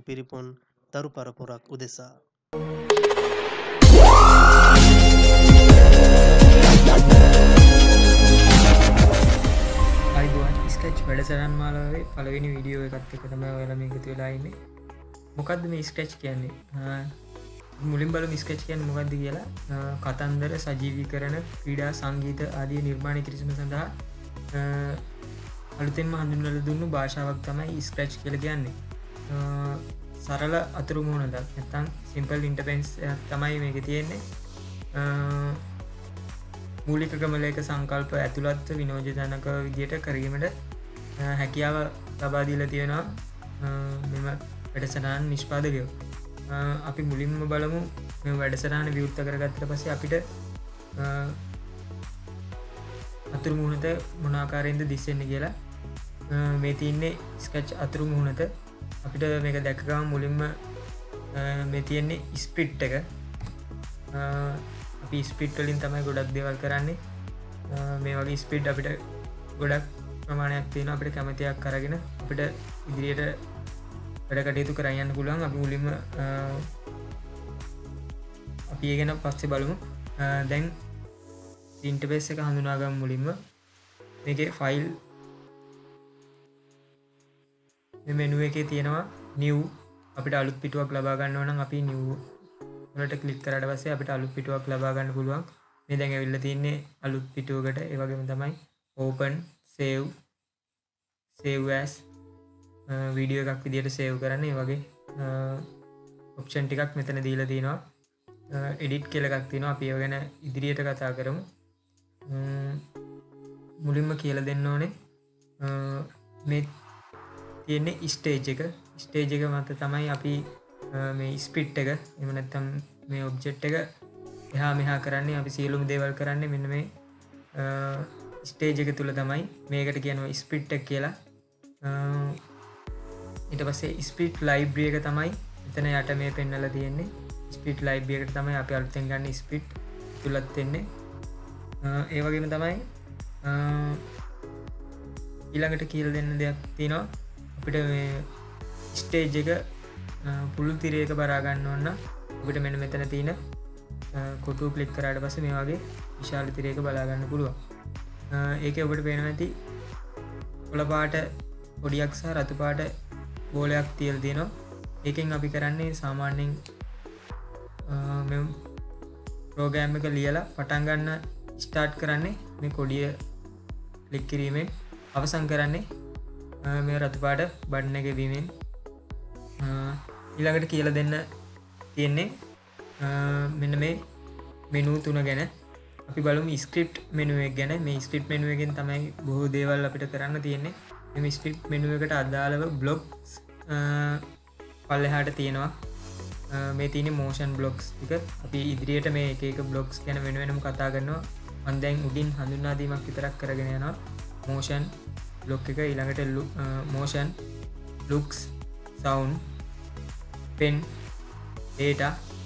පිරිපුන් දරු පරපුරක් උදෙසා අයිබෝන් ස්කච් වැඩසටහන් මාලාවේ පළවෙනි වීඩියෝ එකත් එක තමයි ඔයාලා මේ එකතු වෙලා ඉන්නේ. මොකද්ද මේ ස්කච් කියන්නේ? මුලින් බලමු ස්කච් කියන්නේ මොකද්ද කියලා. කතන්දර සජීවීකරණ ක්‍රීඩා සංගීත ආදී නිර්මාණ කිරීම සඳහා අලුතෙන්ම හඳුන්වලා දුන්නු භාෂාවක් තමයි ස්ක්‍රැච් කියලා කියන්නේ. සරල අතුරු මුහුණක් නැත්නම් සිම්පල් ඉන්ටර්ෆේස් තමයි මේකේ තියෙන්නේ. මූලික ගමලයක සංකල්ප ඇතුළත් විනෝදජනක විදියට කිරීමට හැකියාව ලබා දීලා තියෙනවා මෙම වැඩසටහන නිෂ්පාදකයෝ. අපි මුලින්ම බලමු මේ වැඩසටහන විවෘත කරගත්තට පස්සේ අපිට අතුරු මුහුණත මොන ආකාරයෙන්ද දිස්සෙන්නේ කියලා. මේ තියෙන්නේ ස්කැච් අතුරු මුහුණත. අපිට මේක දැක ගමු. මුලින්ම මේ තියෙන්නේ ස්ප්ලිට් එක. අපි ස්පීඩ් වලින් තමයි ගොඩක් දේවල් කරන්නේ. මේ වගේ ස්පීඩ් අපිට ගොඩක් ප්‍රමාණයක් තියෙනවා. අපිට කැමතියක් අරගෙන අපිට ඉදිරියට වැඩ කටයුතු කරගෙන යන්න පුළුවන්. අපි මුලින්ම අපි ඒ ගැන පස්සේ බලමු. දැන් ඉන්ටර්ෆේස් එක හඳුනා ගමු. මුලින්ම මේකේ ෆයිල් මේ මෙනු එකේ තියෙනවා new. අපිට අලුත් පිටුවක් ලබා ගන්න ඕන නම් අපි new වලට ක්ලික් කරාට පස්සේ අපිට අලුත් පිටුවක් ලබා ගන්න පුළුවන්. මේ දැන් ඇවිල්ලා තින්නේ අලුත් පිටුවකට. ඒ වගේම තමයි open save as වීඩියෝ එකක් විදියට සේව් කරන්න. ඒ වගේ ඔප්ෂන් ටිකක් මෙතන දීලා තිනවා. edit කියලා එකක් තියෙනවා. අපි ඒව ගැන ඉදිරියට කතා කරමු. මුලින්ම කියලා දෙන්න ඕනේ මේ තියෙන්නේ ස්ටේජ් එක. ස්ටේජ් එක මත තමයි අපි මේ ස්පිට් එක එහෙම නැත්නම් මේ ඔබ්ජෙක්ට් එක එහා මෙහා කරන්නේ. අපි සියලුම දේවල් කරන්නේ මෙන්න මේ ස්ටේජ් එක තුල තමයි. මේකට කියනවා ස්පිට් එක කියලා. ඊට පස්සේ ස්පිට් ලයිබ්‍රරි එක තමයි එතන යට මේ පෙන්නලා තියෙන්නේ. ස්පිට් ලයිබ්‍රරි එකට තමයි අපි අලුතෙන් ගන්න ස්පිට් තුලත් වෙන්නේ. ඒ වගේම තමයි ඊළඟට කියලා දෙන්න දෙයක් තියෙනවා. අපිට මේ ස්ටේජ් එක පුළුල් තිරයක බරා ගන්න ඕන නම් අපිට මෙන්න මෙතන තියෙන කොටුව ක්ලික් කරාට පස්සේ මේ වගේ විශාල තිරයක බලා ගන්න පුළුවන්. ඒකේ ඔබට පේනවා ඇති කොළ පාට පොඩියක් සහ රතු පාට බෝලයක් තියලා තියෙනවා. ඒකෙන් අපි කරන්නේ සාමාන්‍යයෙන් මේ ප්‍රෝග්‍රෑම් එක ලියලා පටන් ගන්න ස්ටාර්ට් කරන්නේ මේ කොඩිය ක්ලික් කිරීමෙන්, අවසන් කරන්නේ මේ රතු පාට බටන් එක වීමෙන්. ඊළඟට කියලා දෙන්න තියෙන්නේ මෙන්න මේ මෙනු තුන ගැන. අපි බලමු ස්ක්‍රිප්ට් මෙනු එක ගැන. මේ ස්ක්‍රිප්ට් මෙනු එකෙන් තමයි බොහෝ දේවල් අපිට කරන්න තියෙන්නේ. මේ ස්ක්‍රිප්ට් මෙනු එකට අදාළව බ්ලොක්ස් පල්ලෙහාට තියෙනවා. මේ තියෙන්නේ මෝෂන් බ්ලොක්ස් ටික. අපි ඉදිරියට මේ එක එක බ්ලොක්ස් ගැන වෙන වෙනම කතා කරනවා. මම දැන් උඩින් හඳුන්වා දීමක් විතරක් කරගෙන යනවා. මෝෂන් බ්ලොක් එක, ඊළඟට motion looks sound pen data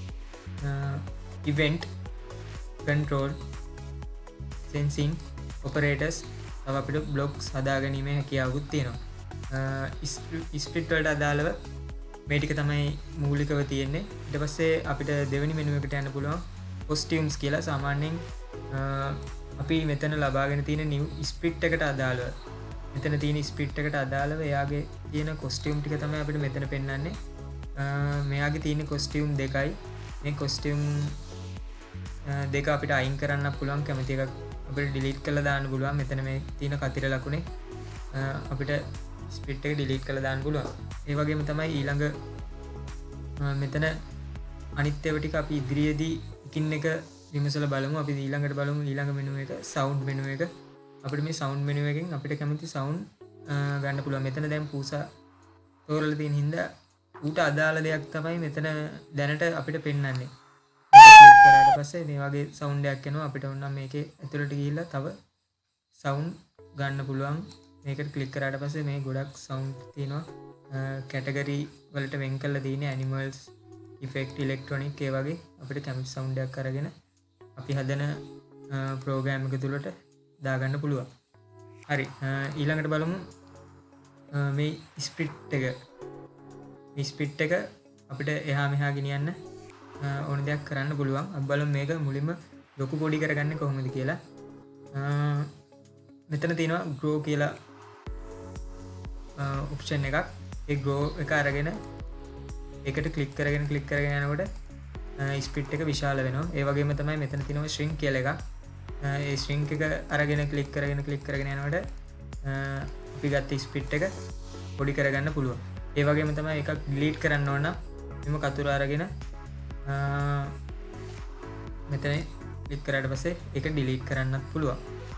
event control sensing operators තව අපිට blocks හදාගැනීමේ හැකියාවකුත් තියෙනවා. ස්ප්ලිට් වලට අදාළව මේ ටික තමයි මූලිකව තියෙන්නේ. ඊට පස්සේ අපිට දෙවෙනි මෙනු එකට යන්න පුළුවන් costumes කියලා. සාමාන්‍යයෙන් අපි මෙතන ලබාගෙන තියෙන new ස්ප්ලිට් එකට අදාළව මෙතන තියෙන ස්ප්ලිට් එකට අදාළව එයාගේ තියෙන costume ටික තමයි අපිට මෙතන පෙන්වන්නේ. මෙයාගේ තියෙන කොස්ටියුම් දෙකයි. මේ කොස්ටියුම් දෙක අපිට අයින් කරන්න පුළුවන්. කැමති එකක් අපිට ඩිලීට් කරලා දාන්න පුළුවන්. මෙතන මේ තියෙන කතිර ලකුණේ අපිට ස්ප්ලිට් එක ඩිලීට් කරලා දාන්න පුළුවන්. ඒ වගේම තමයි ඊළඟ මෙතන අනිත් ඒවා ටික අපි ඉදිරියේදී එකින් එක විමසලා බලමු. අපි ඊළඟට බලමු ඊළඟ මෙනු එක සවුන්ඩ් මෙනු එක. අපිට මේ සවුන්ඩ් මෙනු එකෙන් අපිට කැමති සවුන්ඩ් ගන්න පුළුවන්. මෙතන දැන් පූසා තෝරලා තියෙන හින්දා ඌට අදාළ දෙයක් තමයි මෙතන දැනට අපිට පෙන්වන්නේ. ක්ලික් කරාට පස්සේ මේ වගේ සවුන්ඩ් එකක් එනවා. අපිට ඕන නම් මේකේ ඇතුළට ගිහිල්ලා තව සවුන්ඩ් ගන්න පුළුවන්. මේකට ක්ලික් කරාට පස්සේ මේ ගොඩක් සවුන්ඩ් තියෙනවා. කැටගරි වලට වෙන් කරලා තියෙන ඇනිමල්ස්, ඉෆෙක්ට්, ඉලෙක්ට්‍රොනික් ඒ වගේ අපිට කැමති සවුන්ඩ් එකක් අරගෙන අපි හදන ප්‍රෝග්‍රෑම් එක තුළට දාගන්න පුළුවන්. හරි, ඊළඟට බලමු මේ ස්ප්ලිට් එක. ස්පිට් එක අපිට එහා මෙහා ගෙනියන්න ඕන දෙයක් කරන්න පුළුවන්. අපි බලමු මේක මුලින්ම ලොකු පොඩි කරගන්නේ කොහොමද කියලා. මෙතන තියෙනවා grow කියලා ඔප්ෂන් එකක්. ඒ grow එක අරගෙන ඒකට ක්ලික් කරගෙන යනකොට ස්පිට් එක විශාල වෙනවා. ඒ වගේම තමයි මෙතන තියෙනවා shrink කියලා එකක්. ඒ shrink එක අරගෙන ක්ලික් කරගෙන යනකොට අපි ගත්ත ස්පිට් එක පොඩි කරගන්න පුළුවන්. ඒ වගේම තමයි එකක් ඩිලීට් කරන්න ඕන නම් මෙම කතුර අරගෙන මෙතන ක්ලික් කරාට පස්සේ ඒක ඩිලීට් කරන්නත් පුළුවන්.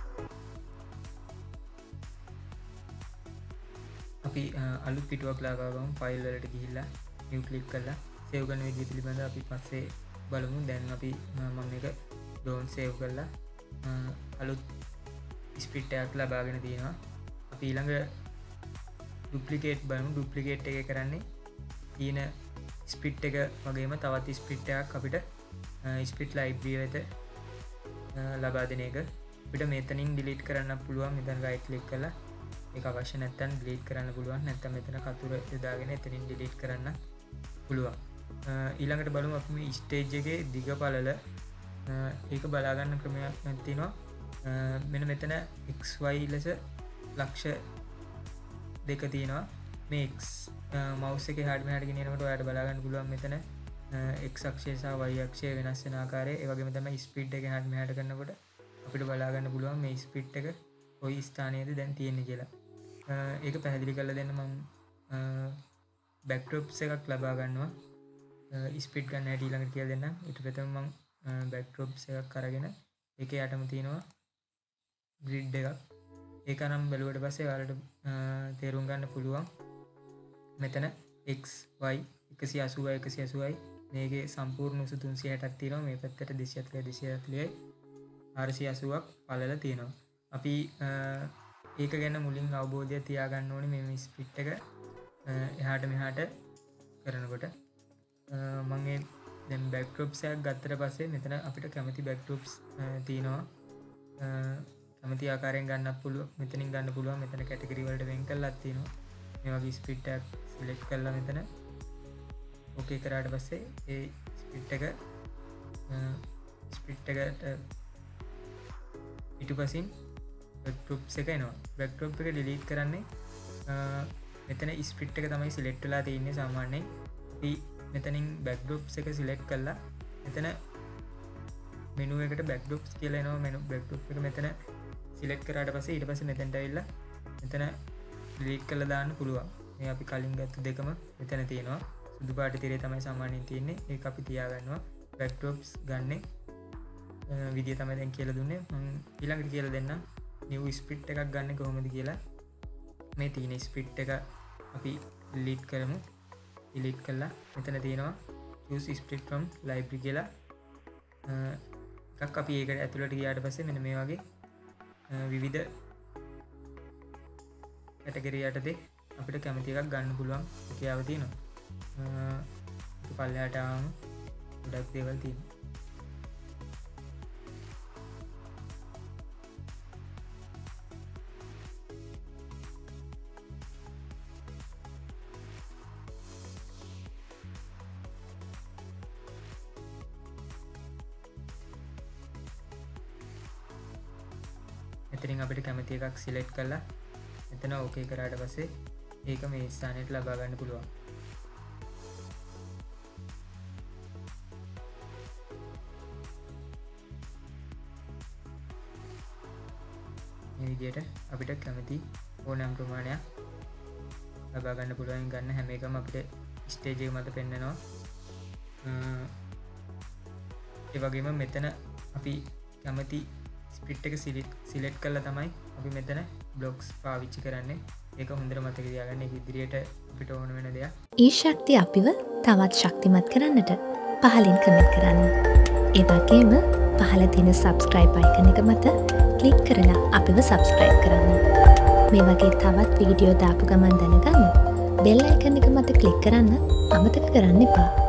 අපි අලුත් පිටුවක් ලාවා ගමු. ෆයිල් වලට ගිහිල්ලා new ක්ලික් කරලා සේව් කරන විදිහ පිළිබඳව අපි පස්සේ බලමු. දැන් අපි මම මේක don't save කරලා අලුත් ස්පිට් එකක් ලබාගෙන තියෙනවා. අපි ඊළඟ ඩුප්ලිකේට් බලමු. ඩුප්ලිකේට් එක කරන්නේ තියෙන ස්පිට් එක වගේම තවත් ස්පිට් එකක් අපිට ස්පිට් ලයිබ්‍රරි වෙත ලබා දෙන එක. අපිට මෙතනින් ඩිලීට් කරන්න පුළුවන්. මෙතන රයිට් ක්ලික් කරලා ඒක අවශ්‍ය නැත්නම් ඩිලීට් කරන්න පුළුවන්. නැත්නම් මෙතන කතුර යොදාගෙන එතනින් ඩිලීට් කරන්න පුළුවන්. ඊළඟට බලමු අපි මේ ස්ටේජ් එකේ දිග පළල ඒක බලා ගන්න ක්‍රමයක් තියෙනවා. මෙන්න මෙතන xy ලෙස ලක්ෂ දෙක තියෙනවා. මේ x මවුස් එකේ එහාට මෙහාට ගෙනියනකොට ඔයාලට බලා ගන්න පුළුවන් මෙතන x අක්ෂය සහ y අක්ෂය වෙනස් වෙන ආකාරය. ඒ වගේම තමයි ස්පීඩ් එක එහාට මෙහාට කරනකොට අපිට බලා ගන්න පුළුවන් මේ ස්පීඩ් එක කොයි ස්ථානයේද දැන් තියෙන්නේ කියලා. ඒක පැහැදිලි කරලා දෙන්න මම backdrops එකක් ලබා ගන්නවා. ස්පීඩ් ගන්න හැටි ඊළඟට කියලා දෙන්නම්. ඊට පස්සේ මම backdrops එකක් අරගෙන ඒකේ යටම තියෙනවා grid එකක්. ඒක නම් බැලුවට පස්සේ ඔයාලට තේරුම් ගන්න පුළුවන් මෙතන x y 180යි මේකේ සම්පූර්ණ උස 360ක් තියෙනවා. මේ පැත්තට 240යි 480ක් පළල තියෙනවා. අපි ඒක ගැන මුලින් අවබෝධය තියාගන්න ඕනේ. මේ ස්පිට් එක එහාට මෙහාට කරනකොට මම දැන් backdrops එකක් ගත්තට පස්සේ මෙතන අපිට කැමති backdrops තියෙනවා. කැමති ආකාරයෙන් ගන්නත් පුළුවන්. මෙතනින් ගන්න පුළුවන්. මෙතන කැටගරි වලට වෙන් කරලාත් තියෙනවා. මේ වගේ ස්පිට් එකක් සිලෙක්ට් කරලා මෙතන ඕකේ කරාට පස්සේ ඒ ස්පිට් එකට පිටුපසින් backdrops එක එනවා. backdrop එක delete කරන්නේ මෙතන ස්පිට් එක තමයි සිලෙක්ට් වෙලා තියෙන්නේ. සාමාන්‍යයෙන් අපි මෙතනින් backdrops එක සිලෙක්ට් කරලා මෙතන මෙනු එකට backdrops කියලා එනවා. මෙනු backdrop එක මෙතන සිලෙක්ට් කරාට පස්සේ ඊට පස්සේ මෙතනට ඇවිල්ලා මෙතන delete කරලා දාන්න පුළුවන්. මේ අපි කලින් ගත්ත දෙකම මෙතන තියෙනවා. සුදු පාට තිරේ තමයි සාමාන්‍යයෙන් තියෙන්නේ. ඒක අපි තියාගන්නවා. backdrops ගන්නේ විදිය තමයි දැන් කියලා දුන්නේ. මම ඊළඟට කියලා දෙන්නම් new split එකක් ගන්න කොහොමද කියලා. මේ තියෙන split එක අපි delete කරමු. delete කළා මෙතන තියෙනවා choose split from library කියලා එකක්. අපි ඒකට ඇතුළට ගියාට පස්සේ මෙන්න මේ වගේ විවිධ කැටගරි යටතේ අපිට කැමති එකක් ගන්න පුළුවන් හැකියාව තියෙනවා. පල්ලෙහාට ආවම ගොඩක් දේවල් තියෙනවා. මෙතනින් අපිට කැමති එකක් සිලෙක්ට් කරලා මෙතන ඕකේ කරාට පස්සේ ඒක මේ ස්ථානයට ලබා ගන්න පුළුවන්. මේ විදිහට අපිට කැමති ඕනෑම ප්‍රමාණයක් ලබා ගන්න පුළුවන්. ගන්න හැම එකම අපිට ස්ටේජ් එක මත පෙන්නනවා. ඒ වගේම මෙතන අපි කැමති ස්පිට් එක සිලෙක්ට් කරලා තමයි අපි මෙතන බ්ලොක්ස් පාවිච්චි කරන්නේ. ඒක හොඳට මතක තියාගන්න. ඒක ඉදිරියට අපිට ඕන වෙන දෙයක්. ඊ ශක්තිය අපිව තවත් ශක්තිමත් කරන්නට පහලින් කමෙන්ට් කරන්න. ඒ වගේම පහළ තියෙන subscribe icon එක මත ක්ලික් කරලා අපිව subscribe කරන්න. මේ වගේ තවත් වීඩියෝ දාපු ගමන් දැනගන්න bell icon එක මත ක්ලික් කරන්න අමතක කරන්න එපා.